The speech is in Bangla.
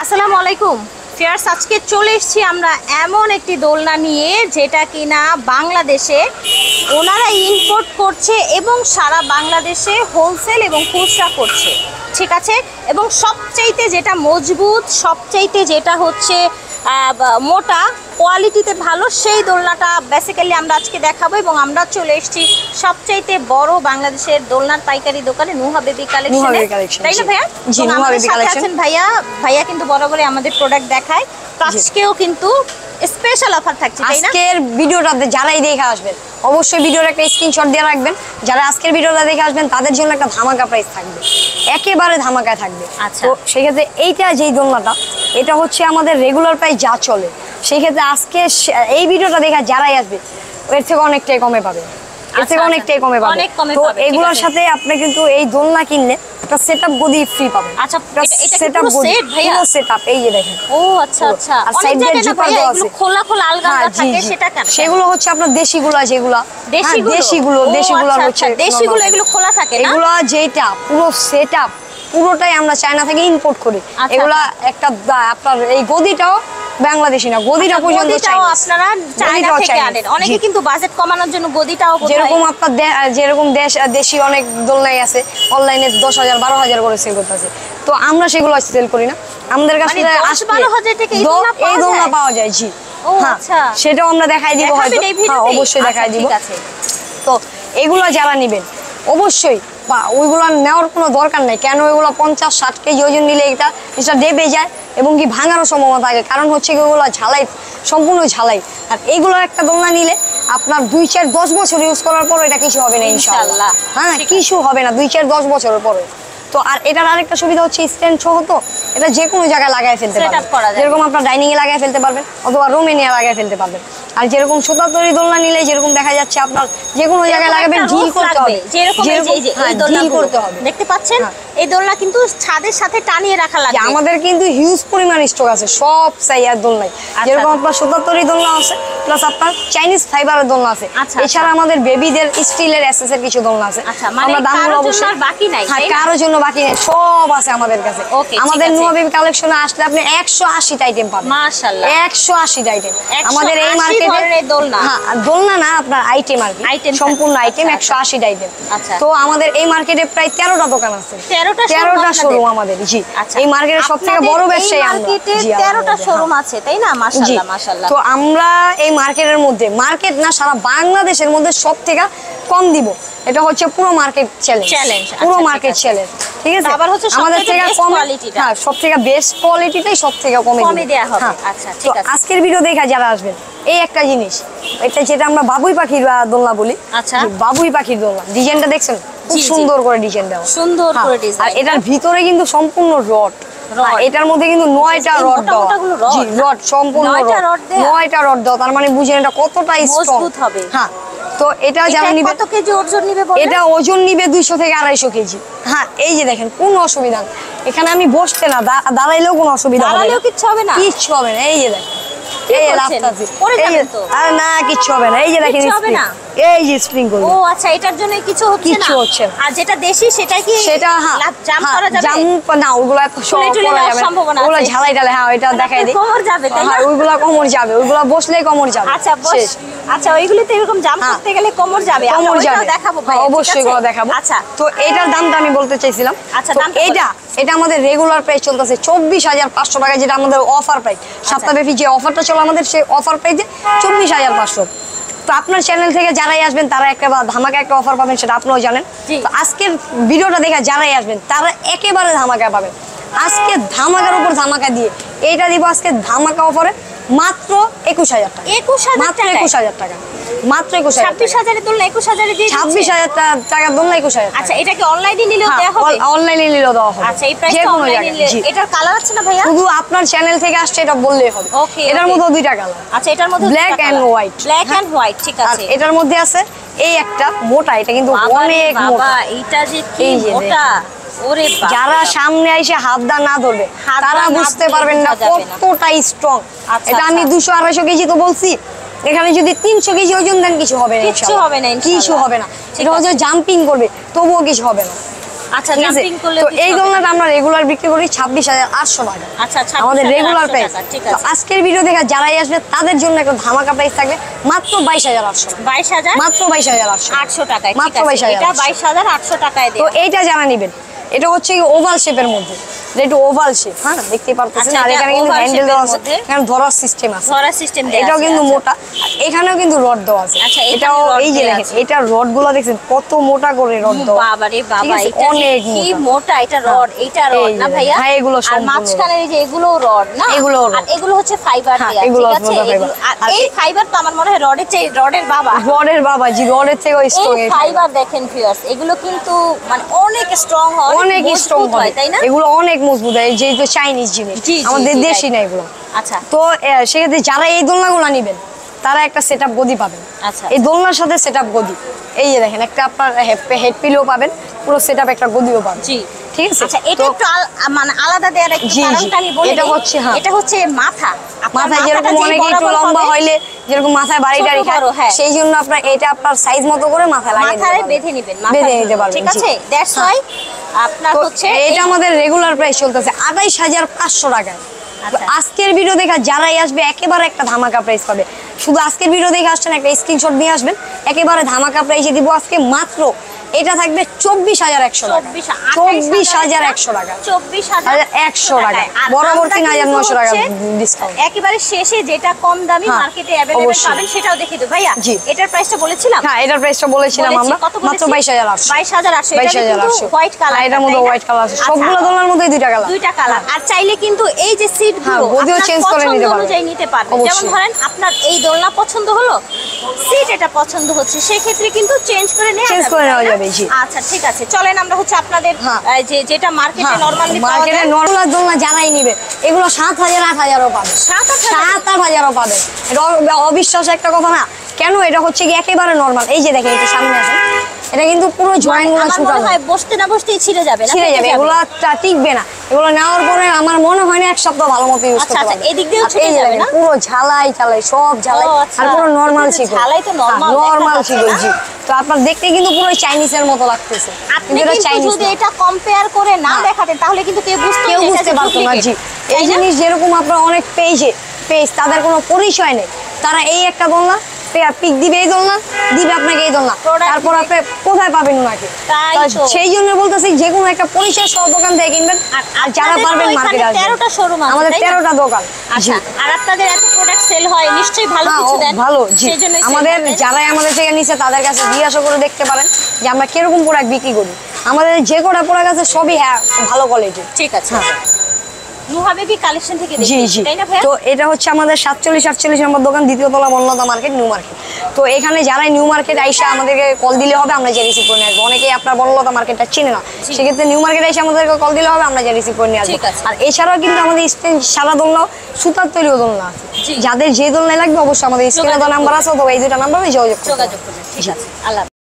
আসসালামু আলাইকুম ফিয়ার্স, আজকে চলে এসেছি আমরা এমন একটি দোলনা নিয়ে যেটা কিনা বাংলাদেশে ওনারা ইম্পোর্ট করছে এবং সারা বাংলাদেশে হোলসেল এবং খুচরা করছে, ঠিক আছে। এবং সবচাইতে যেটা মজবুত, সবচাইতে যেটা হচ্ছে মোটা, কোয়ালিটিতে ভালো, সেই দোলনাটা বেসিক্যালি আমরা আজকে দেখাবো। এবং আমরা চলে এসেছি সবচাইতে বড় বাংলাদেশের দোলনার পাইকারি দোকানে নুহা বেবি কালেকশনে, তাই না ভাইয়া? আমাদের সাথে আছেন ভাইয়া। ভাইয়া কিন্তু বরাবরই আমাদের প্রোডাক্ট দেখায়, আজকেও কিন্তু স্পেশাল অফার থাকছে, তাই না? আজকের ভিডিওটাতে যারাই দেখে আসবেন অবশ্যই ভিডিওর একটা স্ক্রিনশট দিয়ে রাখবেন। যারা আজকের ভিডিওটা দেখে আসবেন তাদের জন্য একটা ধামাকা প্রাইস থাকবে, একেবারে ধামাকা থাকবে। আচ্ছা, তো সেক্ষেত্রে এইটা যেই দোলনাটা, এটা হচ্ছে আমাদের রেগুলার প্রাইস যা চলে, সেই ক্ষেত্রে আজকে এই ভিডিওটা দেখে যারাই আসবে এর থেকে অনেকটাই কমে পাবে, এর থেকে অনেকটাই কমে পাবে। তো এগুলোর সাথে আপনি কিন্তু এই দোলনা কিনলে একটা সেটআপ গদি ফ্রি পাবেন। আচ্ছা, এটা সেটআপ পুরো গদি, সেট ভাইয়া? পুরো সেটআপ এই যে দেখেন। ও আচ্ছা আচ্ছা, আর অনেক সাইড দিয়ে জায়গায় না জিপার ভাইয়া দেওয়া এগুলো আছে। খোলা খোলা আলগা আলগা থাকে, সেটা কেন? সেগুলো হচ্ছে আপনার দেশিগুলো, যেগুলো দেশিগুলো হচ্ছে দেশিগুলো, এগুলো খোলা থাকে না? এগুলো যেটা পুরো সেটআপ পুরোটাই আমরা চায়না থেকে ইম্পোর্ট করি। এগুলা একটা আপনার এই গদিটাও বাংলাদেশি না, গদিটা পর্যন্ত আপনারা চায়না থেকে আনেন। অনেকে কিন্তু বাজেট কমানোর জন্য গদিটাও, যেরকম আপনার যেরকম দেশি অনেক দোলনাই আছে অনলাইনে 10,000 12,000 করে সেল করতেছে, তো আমরা সেগুলো সেল করি না। আমাদের কাছে 10-12,000 টাকা এই দোলনা পাওয়া যায়। জি, আচ্ছা, সেটাও আমরা দেখাই দিব, হয়তো অবশ্যই দেখাই দিব। তো এগুলো যারা নেবেন অবশ্যই ওইগুলো নেওয়ার কোনো দরকার নেই। কেন? ওইগুলো 50-60 কেজি ওজন নিলে এটা দেবে যায় এবং কি ভাঙারও সম্ভাবনা থাকে, কারণ হচ্ছে ওইগুলো ঝালাই, সম্পূর্ণ ঝালাই। আর এইগুলো একটা দোলনা নিলে আপনার 2-4-10 বছর ইউজ করার পর এটা কিছু হবে না ইনশাআল্লাহ। হ্যাঁ, কিছু হবে না 2-4-10 বছরের পরে। তো আর এটার আরেকটা সুবিধা হচ্ছে স্ট্যান্ড সহ, তো এটা যে কোনো জায়গায় লাগাই ফেলতে পারবেন। যেরকম আপনার ডাইনিং এ লাগাই ফেলতে পারবেন অথবা রুমে নিয়ে লাগাই ফেলতে পারবেন। আর যেরকম সুতার তৈরি দোলনা নিলে যেরকম দেখা যাচ্ছে আপনার যে কোনো জায়গায় লাগাবেন, ঢিল করতে হবে, ঢিল করতে হবে। দেখতে পাচ্ছেন এই দোলনা কিন্তু ছাদের সাথে টানিয়ে রাখা লাগে। আমাদের কিন্তু হিউজ পরিমাণ স্টক আছে সব সাইজের দোলনায়। যেরকম আপনার সুতার তৈরি দোলনা আছে, প্লাস আপনার চাইনিজ ফাইবারের দোলনা আছে। এছাড়া আমাদের বেবিদের স্টিলের এসএসের কিছু দোলনা আছে। আমরা দামগুলো অবশ্যই বাকি নাই, হ্যাঁ, কারোর জন্য বাকি নেই, সব আছে আমাদের কাছে। আমাদের নুহা বেবি কালেকশনে আসলে আপনি 180টা আইটেম পাবেন। মাশাআল্লাহ, 180টা আইটেম আমাদের এই মার্কেটে। দোলনা, হ্যাঁ, দোলনা না, আপনার আইটেম আর কি, সম্পূর্ণ আইটেম 180টা আইটেম। তো আমাদের এই মার্কেটে প্রায় 13টা দোকান আছে, 13টা শোরুম আমাদের। জি, এই মার্কেটের সবথেকে বড় ব্যবসায়ী আমরা। 13টা শোরুম আছে, তাই না? মাশাআল্লাহ মাশাআল্লাহ। তো আমরা এই মার্কেটের মধ্যে, মার্কেট না সারা বাংলাদেশের মধ্যে সবথেকে কম দিব, এটা হচ্ছে পুরো মার্কেট চ্যালেঞ্জ, পুরো মার্কেট চ্যালেঞ্জ, ঠিক আছে? আবার হচ্ছে আমাদের থেকে কম কোয়ালিটিটা, হ্যাঁ, সবথেকে বেস্ট কোয়ালিটিটাই সবথেকে কমে দেয়া হবে। আচ্ছা, ঠিক আছে। আজকের ভিডিও দেখা যারা আসবেন, এই একটা জিনিস, এটা যেটা আমরা বাবুই পাখির দোলনা বলি। আচ্ছা, বাবুই পাখির দোলনা, ডিজাইনটা দেখছেন? খুব সুন্দর করে ডিজাইন দেওয়া, সুন্দর করে ডিজাইন। আর এটার ভিতরে কিন্তু সম্পূর্ণ রড, এটার মধ্যে কিন্তু 9টা রড দেওয়া। জি, রড সম্পূর্ণ 9টা রড দেওয়া, তার মানে বুঝেন এটা কতটা মজবুত হবে। হ্যাঁ, তো এটা যারা নিবে, কত কেজি ওজন নিবে বলেন? এটা ওজন নিবে 200 থেকে 250 কেজি। হ্যাঁ, এই যে দেখেন, কোনো অসুবিধা নেই, এখানে আমি বসতে না, দাঁড়াইলেও কোনো অসুবিধা হবে না, কিচ্ছু হবে না, কিচ্ছু হবে না। এই যে দেখেন, এই লাফতাছি, আর না কিচ্ছু হবে না। এই যে দেখেন, এই যে স্প্রিং করবে। ও আচ্ছা, এটার জন্য কিছু হচ্ছে না। আর যেটা দেশি সেটা কি, সেটা জাম্প করা যাবে? জাম্প না, ওগুলো এত সব করা যাবে না, ওগুলো ঝালাই ঢালাই। হ্যাঁ, এটা দেখাই দিই, কোমর যাবে, তাই না? ওইগুলো কোমর যাবে, ওইগুলো বসলেই কোমর যাবে। আচ্ছা, আচ্ছা, ওইগুলোতে এরকম জাম্প করতে গেলে কোমর যাবে, কোমর যাবে, দেখাবো ভাই, অবশ্যই ওগুলো দেখাবো। আচ্ছা, তো এটার দামটা আমি বলতে চাইছিলাম। আচ্ছা, এটা আমাদের রেগুলার প্রাইস চলতেছে 24,500 টাকা, যেটা আমাদের অফার প্রাইস। সপ্তাহব্যাপী যে অফারটা চলে আমাদের, সেই অফার প্রাইসে 24,500। তো আপনার চ্যানেল থেকে যারাই আসবেন তারা একটা ধামাকা একটা অফার পাবেন, সেটা আপনিও জানেন। তো আজকের ভিডিওটা দেখে যারাই আসবেন তারা একেবারে ধামাকা পাবেন। আজকে ধামাকার উপর ধামাকা দিয়ে এইটা দিব আজকে ধামাকা অফারে মাত্র 21,000 টাকা। 21,000 টাকা, মাত্র 21,000। 26,000 এর দোলনা 21,000 এ দিয়ে 26,000 টাকা দোলনা 21,000। আচ্ছা, এটা কি অনলাইনে নিলেও দেওয়া হবে? অনলাইনে নিলেও দেওয়া হবে। আচ্ছা, এই প্রাইসটা অনলাইনে নিলে। এটার কালার আছে না ভাইয়া? শুধু আপনার চ্যানেল থেকে আসছে এটা বললেই হবে। ওকে, এটার মধ্যে দুইটা কালার। আচ্ছা, এটার মধ্যে black and white, black and white, ঠিক আছে। এটার মধ্যে আছে এই একটা মোটা, এটা কিন্তু অনেক মোটা। এইটা যে কি মোটা, ওরে বাবা! যারা সামনে এসে হাত দা না ধরবে তারা বুঝতে পারবেন না কতটা স্ট্রং। এটা আমি 200-250 কেজি তো বলছি, এখানে যদি 300 কেজি ওজন দেন কিছু হবে না, কিছু হবে না, কিছু হবে না। এটা হচ্ছে জাম্পিং করবে তবুও কিছু হবে না। আচ্ছা, ঠিক আছে? jumping করলে তো কিছু এই হবে দোলনাটা আমরা রেগুলার বিক্রি করি 26,800 টাকা। আচ্ছা, আমাদের 26,800 রেগুলার প্রাইস। টাকা, ঠিক তো আছে। আজকের ভিডিও দেখা যারাই আসবে তাদের জন্য একটা ধামাকা প্রাইস থাকবে মাত্র 22,800 টাকা। 22,000 মাত্র 22,800 800 টাকায়, মাত্র ঠিক আছে। 22,800 এটা 22,800 টাকায় তো দেয়। এইটা যারা নেবেন এটা হচ্ছে ওভাল শেপের মধ্যে, এটা একটু ওভাল শেপ, হ্যাঁ দেখতে পারতেছেন। আচ্ছা, আর এটা এখানে কিন্তু oval হ্যান্ডেল shape দেওয়া এর আছে, মধ্যে। এখানে ধরার সিস্টেম আছে, ধরার সিস্টেম দেয়া এটাও আছে, কিন্তু আচ্ছা। মোটা, আর এখানেও কিন্তু রড দেওয়া আছে। আচ্ছা, এখানে এটাও rod এই যে দেয়া দেখেন আছে। এটা রড গুলো দেখছেন কত মোটা করে রড দেওয়া। বাবা রে বাবা, ঠিক আছে, এটা অনেক কি মোটা। মোটা, এটা রড, এটা রড এই না যে, ভাইয়া? হ্যাঁ, এগুলো আর সম্পূর্ণ মাঝখানে এই যে এগুলো রড না? এগুলোও rod। আর এগুলো হচ্ছে ফাইবার হ্যাঁ, দেয়া, এগুলো ঠিক আছে? মোটা fiber। আর আর এই ফাইবার তো আমার মনে হয় রডের চেয়ে রডের বাবা। রডের বাবা জি, রডের থেকেও স্ট্রং। এই ফাইবার দেখেন ভিউয়ার্স, এগুলো কিন্তু মানে অনেক স্ট্রং হয়, অনেক স্ট্রং মজবুত হয়, তাই না? এগুলো অনেক মজবুত হয়, যেহেতু চাইনিজ জিনিস, জি, জি, আমাদের জি, দেশি right। না এগুলো। আচ্ছা তো সেক্ষেত্রে যারা এই দোলনাগুলো নেবেন তারা একটা সেটআপ গদি পাবেন। আচ্ছা, এই দোলনার সাথে সেটআপ গদি, এই যে দেখেন একটা আপনার হেড পিলো পাবেন, পুরো সেটআপ একটা গদিও পাবেন। জি, ঠিক আছে। আচ্ছা, এটা তো একটু মানে আলাদা দেওয়ার একটু জি, জি। কারণটা আমি বলি। এটা হচ্ছে, হ্যাঁ। এটা হচ্ছে মাথা। আপনার মাথায় মাথাটা যেরকম যেই অনেকে একটু বরাবর লম্বা হবে, হইলে যেরকম মাথায় বাড়ি ছোট টাড়ি খায়, বড়, হ্যাঁ। সেই জন্য আপনার এটা আপনার সাইজ মতো করে মাথায় লাগিয়ে মাথায় দিতে বেঁধে পারবেন। নেবেন, বেঁধে নিতে পারবেন, ঠিক জি। আছে? দ্যাটস হ্যাঁ। ওয়াই আপনার তো হচ্ছে এটা আমাদের রেগুলার প্রাইস চলতেছে 28,500 টাকায়। তো আচ্ছা। আজকের ভিডিও দেখা যারাই আসবে একেবারে একটা ধামাকা প্রাইস পাবে। শুধু আজকের ভিডিও দেখে আসছেন, একটা স্ক্রিনশট দিয়ে আসবেন, একেবারে ধামাকা প্রাইসে দিব আজকে মাত্র। এটা থাকবে 24,100 টাকা। 24,100 টাকা। 24,100 টাকা। আর বরাবর আমরা 3,900 টাকা কিন্তু হচ্ছে ডিসকাউন্ট। একেবারে শেষে যেটা কম দামি হ্যাঁ, মার্কেটে অ্যাভেলেবল অবশ্যই। পাবেন সেটাও দেখিয়ে দেব ভাইয়া। জি। এটার প্রাইসটা বলেছিলাম। হ্যাঁ, এটার প্রাইসটা বলেছিলাম বলেছি, আমরা কত মাত্র বলেছি? 22,800। 22,800। এটা কিন্তু 22,800। White colour. এটার মধ্যে হোয়াইট কালার আছে, সবগুলো দোলনার মধ্যে দুইটা কালার। দুইটা কালার। আর চাইলে কিন্তু এই যে সিট হ্যাঁ, গুলো গদিও আপনার change করে পছন্দ নিতে পারবেন। অনুযায়ী নিতে পারবেন। অবশ্যই। যেমন ধরেন আপনার এই দোলনা পছন্দ হলো, সিট এটা পছন্দ হচ্ছে, সেই ক্ষেত্রে কিন্তু চেঞ্জ করে নেওয়া Change যাবে, করে তাই নেওয়া না? যাবে, জি। আচ্ছা, ঠিক আছে, চলেন আমরা হচ্ছে আপনাদের হ্যাঁ। যেটা মার্কেটে নরমালি পাওয়া মার্কেটে যায় নরমাল দোলনা যারাই নিবে এগুলো 7,000 8,000ও পাবে। 7,000-8,000ও পাবে। এটা অবিশ্বাস একটা কথা না, কেন? এটা হচ্ছে কি একেবারে নরমাল। এই যে দেখেন একটু সামনে আসেন, এটা কিন্তু পুরো জয়েন্ট গুলো আমার ছুটানো, মনে হয় বসতে না বসতেই ছিঁড়ে যাবে না, ছিঁড়ে ফেটে যাবে, এগুলো টিকবে না। এগুলো নেওয়ার পরে আমার মনে হয় না এক সপ্তাহ ভালো মতো ইউজ আচ্ছা, করতে আচ্ছা, পারবে। এদিক দিয়েও আর ছুটে এই যে যাবে দেখেন, না? পুরো ঝালাই সব ঝালাই, ও, আচ্ছা। আর পুরো নরমাল কিন্তু ছিল। ঝালাই তো normal নরমাল দেখা ছিল, যাচ্ছে, জি। তো আপনার দেখতে কিন্তু পুরো চাইনিজের মতো লাগতেছে, আপনি এটা কিন্তু চাইনিজ যদি না। এটা কম্পেয়ার করে না হ্যাঁ। দেখাতেন তাহলে কিন্তু কেউ কেউ বুঝতে পারতো না, জি। এই জিনিস যেরকম আপনার অনেক পেজ তাদের কোনো পরিচয় নেই, তারা এই একটা দোলনা পিক দিবে, এই দোলনা দিবে আপনাকে, এই দোলনা, Product তারপর আপনি কোথায় পাবেন ওনাকে? তাই তা তো। সেই জন্য বলতেছি যে কোনো একটা পরিচয় সহ দোকান থেকে কিনবেন, আর যারা পারবেন মার্কেটে আসবেন। 13টা শোরুম আছে, আমাদের তাই না? 13টা দোকান, জি। আচ্ছা, আর আপনাদের এত প্রোডাক্ট সেল হয়, নিশ্চয়ই ভালো হ্যাঁ, কিছু দেন। ভালো, জি। সেজন্যই sell আমাদের হয়, তাই না? যারাই আমাদের থেকে নিচ্ছে তাদের কাছে জিজ্ঞাসা করে দেখতে পারেন যে আমরা কিরকম প্রোডাক্ট বিক্রি করি। আমাদের যে কটা প্রোডাক্ট আছে সবই হ্যাঁ ভালো কোয়ালিটির। ঠিক আছে। নুহা বেবি কালেকশন থেকে জি, দেখি, জি। তাই না ভাইয়া? তো এটা হচ্ছে আমাদের 47-48 নম্বর দোকান, দ্বিতীয় তলা বনলতা মার্কেট, নিউ মার্কেট। তো এখানে যারাই নিউ মার্কেট আইসা আমাদেরকে কল দিলে হবে, আমরা যে রিসিভ করে নিয়ে আসবো। অনেকেই আপনার বনলতা মার্কেটটা চিনে না, জি। সেক্ষেত্রে নিউ মার্কেট এসে আমাদেরকে কল দিলে হবে, আমরা যে রিসিভ করে নিয়ে আসবো। ঠিক আছে। আর এছাড়াও কিন্তু আমাদের সারা দোলনা সুতার তৈরিও দোলনা আছে, জি। যাদের যে দোলনায় লাগবে অবশ্যই আমাদের স্ক্রিনে যোগাযোগ নাম্বার আছে, অথবা এই দুটা নাম্বারে যোগাযোগ করতে হবে। যোগাযোগ করবেন, ঠিক আছে। আল্লাহ